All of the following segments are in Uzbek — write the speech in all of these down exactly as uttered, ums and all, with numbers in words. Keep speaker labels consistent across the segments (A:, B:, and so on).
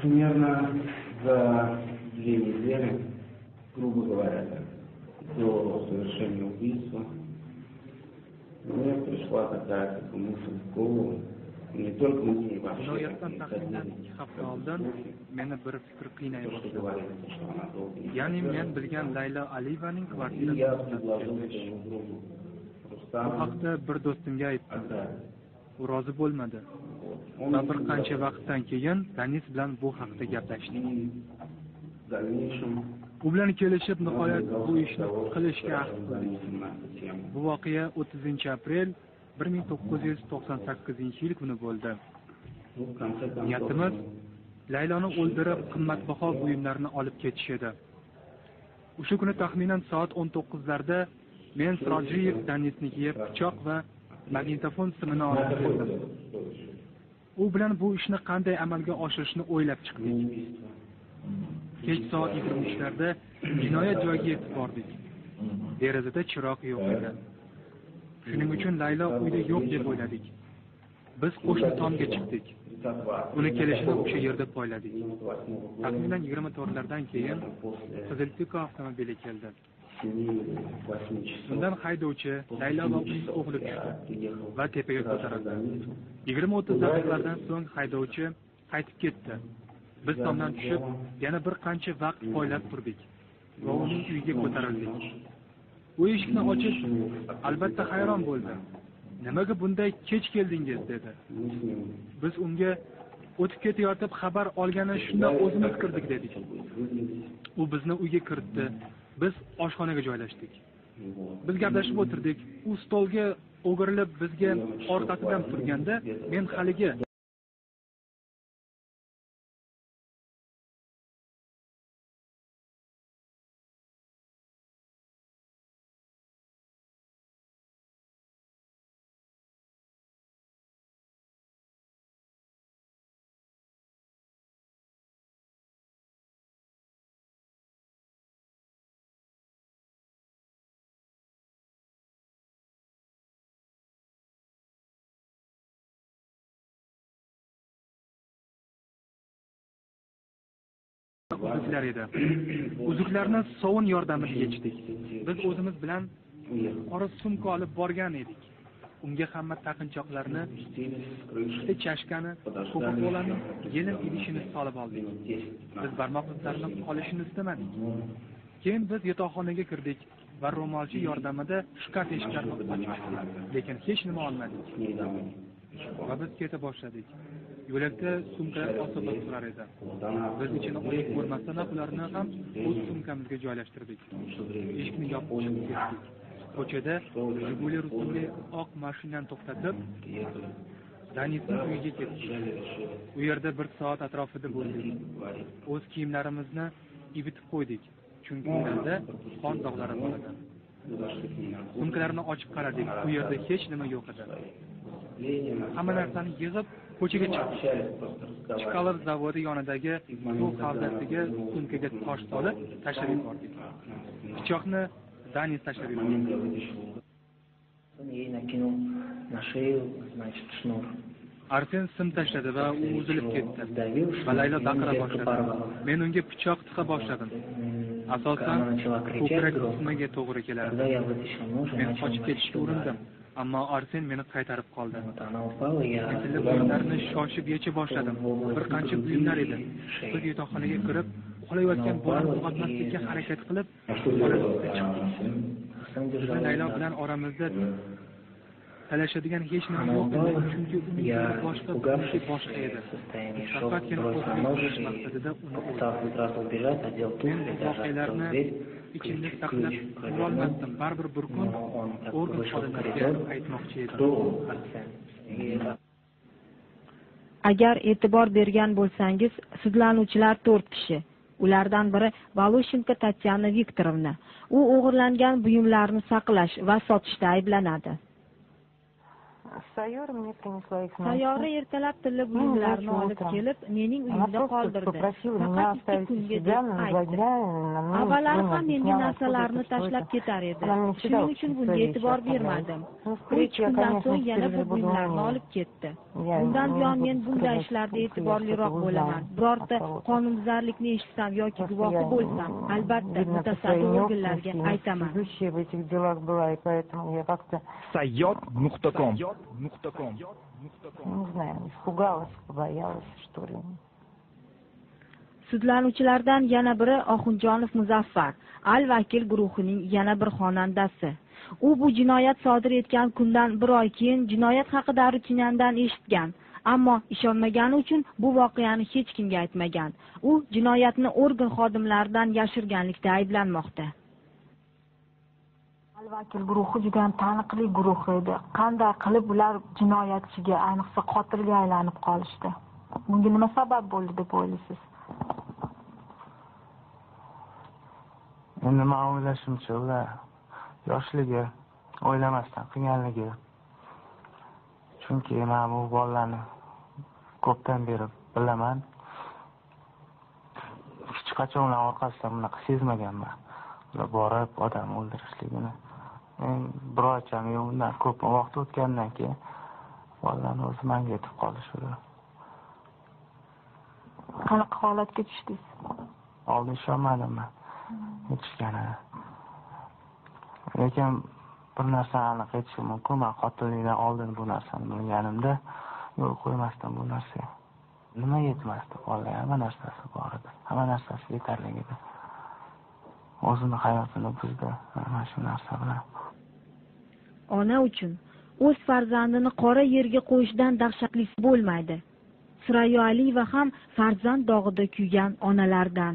A: Примерно за две недели, грубо говоря, до совершения убийства, мне пришла такая мысль в голову, не только мне и вообще.
B: Jinoyatdan taxminan ikki hafta oldin meni bir fikr qiynay boshladi. Ya'ni men bilgan Laylo Aliyevaning kvartirasida bu haqda bir do'stimga aytdim. U rozi bo'lmadi. Va bir qancha vaqtdan keyin Danis bilan bu haqda gaplashdik. U bilan kelishib nihoyat bu ishni qilishga ahd qildik. Bu voqea o'ttizinchi aprel bir ming to'qqiz yuz to'qson sakkizinchi yil kuni bo'ldi. Niyatimiz Layloni o'ldirib, qimmatbaho buyumlarni olib ketish edi. O'sha kuni taxminan soat o'n to'qqizlarda men Sirojiev Danisnikiga pichoq va magnitofon simini olib keldim. U bilan bu ishni qanday amalga oshirishni o'ylab chiqdik. Kech soat yigirma uchlarda jinoyat joyiga yetib bordik. Derazada chiroq yo'q edi. Shuning uchun Laylo uyda yo'q deb o'yladik. Biz qo'shni tomga chiqdik. Uni kelishini o'sha yerda poyladik. Taxminan yigirma to'rtlardan keyin Qizilpiko avtomobili keldi. Undan haydovchi Laylo va uning o'g'li tushdi va tepaga ko'tarildi. yigirma o'ttiz daqiqalardan so'ng haydovchi qaytib ketdi. Biz tomdan tushib, yana bir qancha vaqt poylab turdik va uning uyiga ko'tarildik. U eshikni ochib, albatta hayron bo'ldi. Nimaga bunday kech keldingiz dedi. Biz unga o'tib ketayotib xabar olgani shunda o'zimiz kirdik dedik. U bizni uyga kiritdi. Biz oshxonaga joylashdik. Biz gaplashib o'tirdik. U stolga o'girilib bizga orqasidan turganda men haligi uzuklar edi. Uzuklarni sovun yordamida yechdik. Biz o'zimiz bilan qora sumka olib borgan edik. Unga hamma taqinchoqlarni, ikkita chashkani, Coca-Cola'ning yelin idishini solib oldik. Biz barmoq izlarini qolishini istamadik. Keyin biz yotoqxonaga kirdik va ro'molchi yordamida shkaf eshiklarini ochdik, lekin hech nima olmadik. Va biz keta boshladik. Yo'lakda sumkalar osilib turar edi. Biz ichini ochib ko'rmasdan ularni ham o'z sumkamizga joylashtirdik. Eshikni yopib chiqib ketdik. Ko'chada Jiguli rusumli oq mashinani to'xtatib, Danisning uyiga ketdik. U yerda bir soat atrofida bo'ldik. O'z kiyimlarimizni ivitib qo'ydik, chunki ularda qon dog'lari bor edi. Sumkalarni ochib qaradik. U yerda hech nima yo'q edi. Hamma narsani yig'ib ko'chaga chiqdik. Chkalov zavodi yonidagi suv havzasiga sumkaga tosh solib tashlab yubordik. Pichoqni Danis tashlab yubordi. Arsen sim tashladi va u uzilib ketdi. Va Laylo baqira boshladi. Men unga pichoq tiqa boshladim. Asosan ko'krak qismiga to'g'ri kelardi. Men qochib ketishga urindim. Ammo Arsen meni qaytarib qoldi. Metilli buyumlarni shoshib yecha boshladim. Bir qancha buyumlar edi. Biz yotoqxonaga kirib, uxlayotgan bolani uyg'otmaslikka harakat qilib, xonadan chiqdik. Laylo bilan oramizda talashadigan hech nima yo'q edi, chunki uning boshqa bo'lmishi boshqa edi. Faqatgina o'qish maqsadida uni o'ldirdim. Voqealarni ichimda saqlab turolmasdim. Baribir bir kun organ xodimlariga aytmoqchi edim.
C: Agar e'tibor bergan bo'lsangiz, sudlanuvchilar to'rt kishi. Ulardan biri Valushenko Tatyana Viktorovna. U o'g'irlangan buyumlarni saqlash va sotishda ayblanadi. Sayyora ertalab tilla buyumlarni olib kelib, mening uyimda qoldirdi. Faqat ikki kunga deb aytdi. Avvallari ham menga narsalarni tashlab ketar edi. Shuning uchun bunga e'tibor bermadim. uch kundan so'ng yana bu buyumlarni olib ketdi. Bundan buyon men bunday ishlarda e'tiborliroq bo'laman. Birorta qonunbuzarlikni eshitsam yoki guvohi bo'lsam, albatta mutasaddi organlarga aytaman.
D: sayyod nuqta com
E: Не знаю, испугалась, побоялась, что ли.
C: Sudlanuvchilardan yana biri Oxunjonov Muzaffar, Al-Vakil guruhining yana bir xonandasi. U bu jinoyat sodir etgan kundan bir oy keyin jinoyat haqida Arutchinyandan eshitgan, ammo ishonmagani uchun bu voqeani hech kimga aytmagan. U jinoyatni organ xodimlaridan yashirganlikda ayblanmoqda.
F: Al-Vakil guruhi juda ham taniqli guruh edi. Qanday qilib ular jinoyatchiga, ayniqsa qotilga aylanib qolishdi? Bunga nima sabab bo'ldi deb o'ylaysiz?
G: Endi men o'ylashimcha, ular yoshligi, o'ylamasdan qilganligi. Chunki men bu bolalarni ko'pdan beri bilaman. Hech qachon ular orqasidan bunaqa sezmaganman. Ular borib odam o'ldirishligini. Men bir oycham undan ko'p vaqt o'tgandan keyin bolalarni o'zi menga yetib qolishdi.
F: Qanaqa holatga tushdingiz?
G: Oldin ishonmadim men yetishganini. Lekin bir narsani aniq aytishim mumkin, men qotillikdan oldin bu narsani bilganimda yo'l qo'ymasdim bu narsaga. Nima yetmasdi? Bolalar hamma narsasi bor edi. Hamma narsasi yetarli edi. O'zini hayotini buzdi mana shu narsa bilan.
C: Ona uchun o'z farzandini qora yerga qo'yishdan dahshatlisi bo'lmaydi. Surayyo Aliyeva ham farzand dog'ida kuygan onalardan.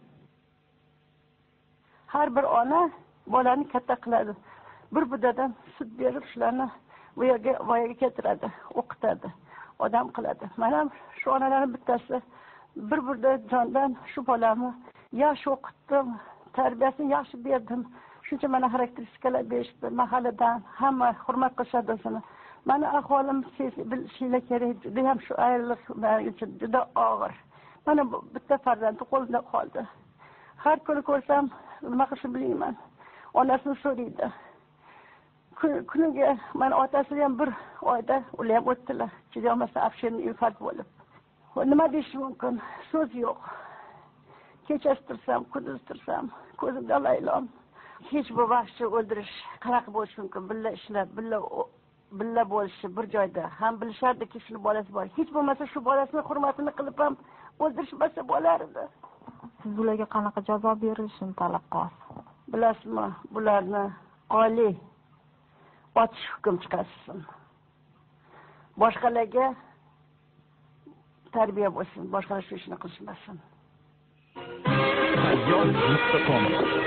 H: Har bir ona bolani katta qiladi. Bir budadan sut berib shularni bu yerga voyaga keltiradi, o'qitadi, odam qiladi. Mana shu onalarning bittasi bir burda jondan shu bolamni yaxshi o'qitdim, tarbiyasini yaxshi berdim. Shuncha mana xarakteristikalar berishdi, mahalladan hamma hurmat qilishadi o'zini. Mana ahvolim bilishinglar kerak, juda ham shu ayriliq men uchun juda og'ir. Mana bitta farzandi qo'limda qoldi. Har kuni ko'rsam nima qilishni bilmayman. Onasini so'raydi. Kuniga mana otasi ham bir oyda ular ham o'tdilar. Juda bo'lmasa afshirni infarkt bo'lib. Nima deyish mumkin? So'z yo'q. Kechasi tursam, kunduz tursam, ko'zimda laylom. Hech bir vahshiy o'ldirish qanaqa bo'lishi mumkin? Billa ishlab, billa billa bo'lishi bir joyda. Ham bilishardiki, shuni bolasi bor. Hech bo'lmasa shu bolasini hurmatini qilib ham o'ldirishmasa bo'lar edi.
F: Siz ularga qanaqa jazo berilishini talab qilasiz?
H: Bilasizmi, bularni oliy otish hukm chiqarsin. Boshqalarga tarbiya bo'lsin, boshqalar shu ishni qilishmasin.
D: sayyod nuqta com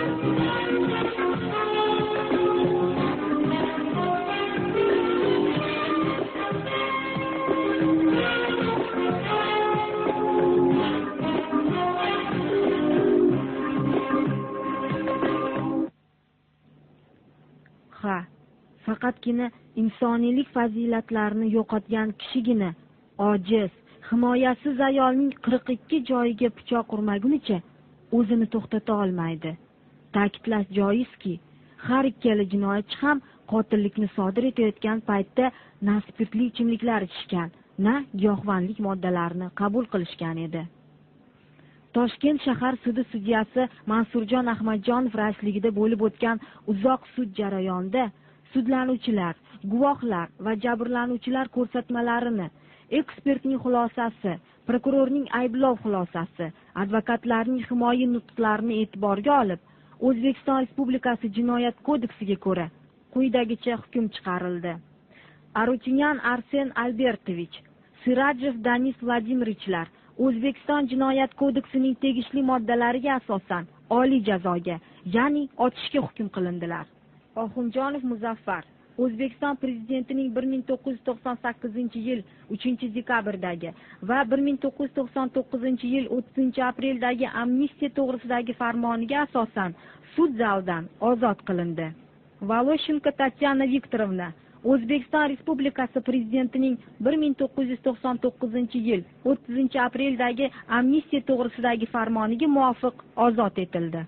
C: Ha, faqatgina insoniylik fazilatlarini yo'qotgan kishigina ojiz, himoyasiz ayolning qirq ikki joyiga pichoq urmagunicha o'zini to'xtata olmaydi. Ta'kidlash joizki, har ikkala jinoyatchi ham qotillikni sodir etayotgan paytda na spirtli ichimliklar ichishgan, na giyohvandlik moddalarini qabul qilishgan edi. Toshkent shahar sudi sudyasi Mansurjon Ahmadjonov raisligida bo'lib o'tgan uzoq sud jarayonida sudlanuvchilar, guvohlar va jabrlanuvchilar ko'rsatmalarini, ekspertning xulosasi, prokurorning ayblov xulosasi, advokatlarning himoya nutqlarini e'tiborga olib, O'zbekiston Respublikasi Jinoyat kodeksiga ko'ra quyidagicha hukm chiqarildi. Arutchinyan Arsen Albertovich, Sirajev Danis Vladimirichlar O'zbekiston Jinoyat kodeksining tegishli moddalariga asosan oliy jazoga, ya'ni otishga hukm qilindilar. Oxunjonov Muzaffar O'zbekiston Prezidentining bir ming to'qqiz yuz to'qson sakkizinchi yil uchinchi dekabrdagi va bir ming to'qqiz yuz to'qson to'qqizinchi yil o'ttizinchi apreldagi amnistiya to'g'risidagi farmoniga asosan sud zalidan ozod qilindi. Voloshenko Tatyana Viktorovna O'zbekiston Respublikasi Prezidentining bir ming to'qqiz yuz to'qson to'qqizinchi yil o'ttizinchi apreldagi amnistiya to'g'risidagi farmoniga muvofiq ozod etildi.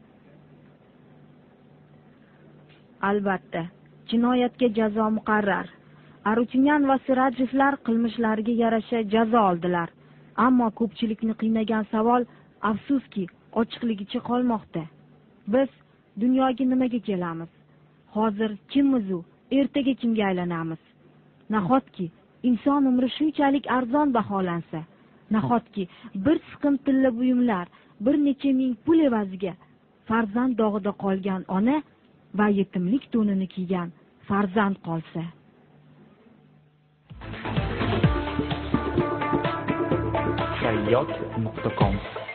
C: Albatta, jinoyatga jazo muqarrar. Arutynyan va Sirajevlar qilmishlariga yarasha jazo oldilar. Ammo ko'pchilikni qiynagan savol, afsuski, ochiqligicha qolmoqda. Biz dunyoga nimaga kelamiz? Hozir kimmiz u? Ertaga kimga aylanamiz? Nahotki inson umri shunchalik arzon baholansa, nahotki bir siqim tilla buyumlar, bir necha ming pul evaziga farzand dog'ida qolgan ona va yetimlik to'nini kiygan farzand qolsa.
D: sayyot nuqta com